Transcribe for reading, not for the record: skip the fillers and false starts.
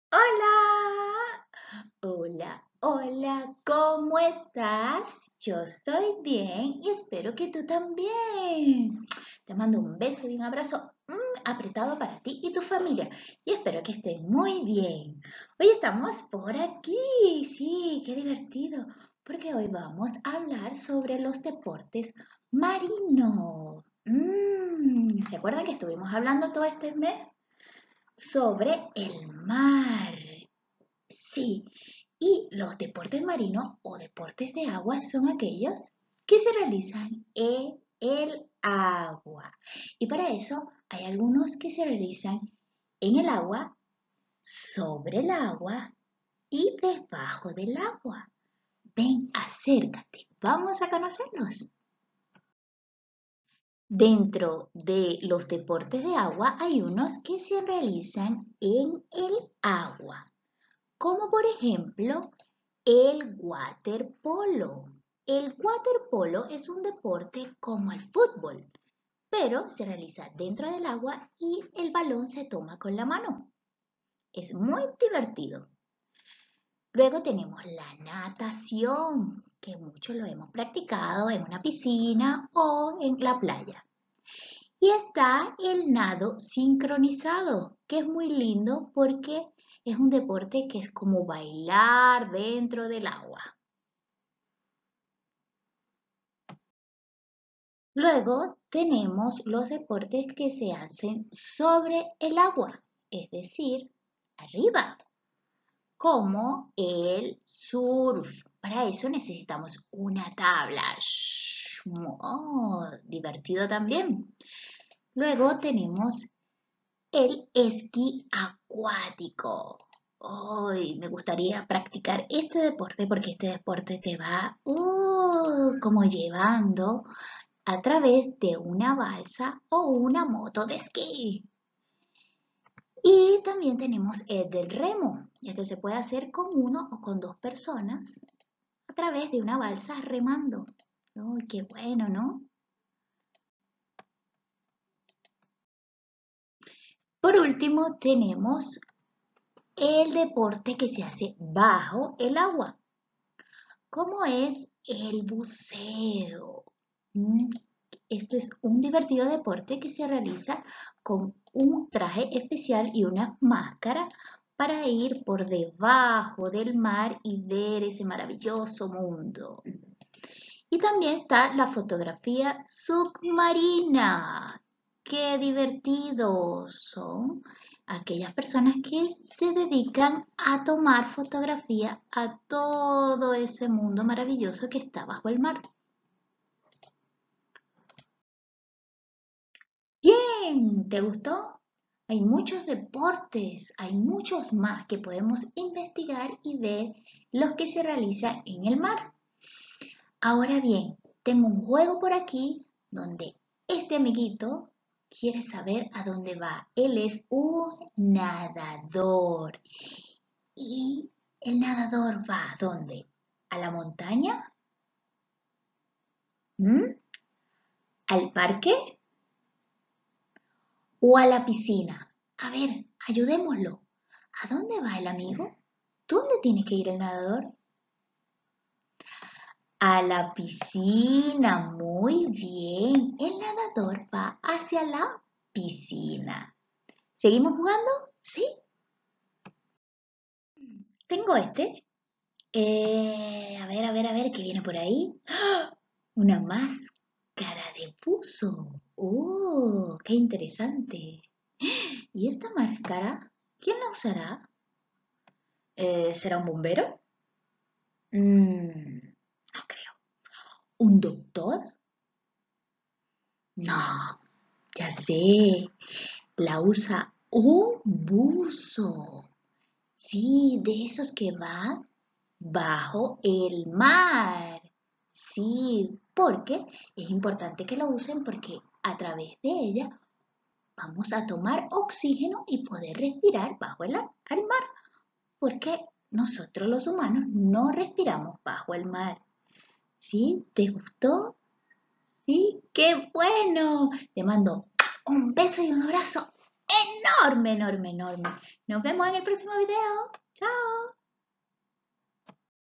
Hola, hola, ¿cómo estás? Yo estoy bien y espero que tú también. Te mando un beso y un abrazo apretado para ti y tu familia y espero que estés muy bien. Hoy estamos por aquí, sí, qué divertido, porque hoy vamos a hablar sobre los deportes marinos. ¿Se acuerdan que estuvimos hablando todo este mes sobre el mar? Sí, y los deportes marinos o deportes de agua son aquellos que se realizan en el agua. Y para eso hay algunos que se realizan en el agua, sobre el agua y debajo del agua. Ven, acércate, vamos a conocerlos. Dentro de los deportes de agua hay unos que se realizan en el agua, como por ejemplo el waterpolo. El waterpolo es un deporte como el fútbol, pero se realiza dentro del agua y el balón se toma con la mano. Es muy divertido. Luego tenemos la natación, que muchos lo hemos practicado en una piscina o en la playa. Y está el nado sincronizado, que es muy lindo porque es un deporte que es como bailar dentro del agua. Luego tenemos los deportes que se hacen sobre el agua, es decir, arriba, como el surf. Para eso necesitamos una tabla. Divertido también. Luego tenemos el esquí acuático. Hoy me gustaría practicar este deporte porque este deporte te va como llevando a través de una balsa o una moto de esquí. Y también tenemos el del remo. Este se puede hacer con uno o con dos personas a través de una balsa remando. ¡Uy, qué bueno!, ¿no? Por último, tenemos el deporte que se hace bajo el agua, como es el buceo. Mm, Este es un divertido deporte que se realiza con un traje especial y una máscara para ir por debajo del mar y ver ese maravilloso mundo. Y también está la fotografía submarina. ¡Qué divertidos son aquellas personas que se dedican a tomar fotografía a todo ese mundo maravilloso que está bajo el mar! Bien, ¿te gustó? Hay muchos deportes, hay muchos más que podemos investigar y ver los que se realizan en el mar. Ahora bien, tengo un juego por aquí donde este amiguito quiere saber a dónde va. Él es un nadador. ¿Y el nadador va a dónde? ¿A la montaña? ¿Mm? ¿Al parque? ¿O a la piscina? A ver, ayudémoslo. ¿A dónde va el amigo? ¿Dónde tiene que ir el nadador? A la piscina, muy bien. El nadador va hacia la piscina. ¿Seguimos jugando? Sí. Tengo este. A ver, ¿qué viene por ahí? ¡Ah! Una máscara de buzo. ¡Oh, qué interesante! ¿Y esta máscara? ¿Quién la usará? ¿Será un bombero? No creo. ¿Un doctor? No, ya sé. La usa un buzo. Sí, de esos que van bajo el mar. Sí, porque es importante que lo usen porque a través de ella vamos a tomar oxígeno y poder respirar bajo el mar. Porque nosotros los humanos no respiramos bajo el mar. ¿Sí? ¿Te gustó? ¿Sí? ¡Qué bueno! Te mando un beso y un abrazo enorme, enorme, enorme. Nos vemos en el próximo video. Chao.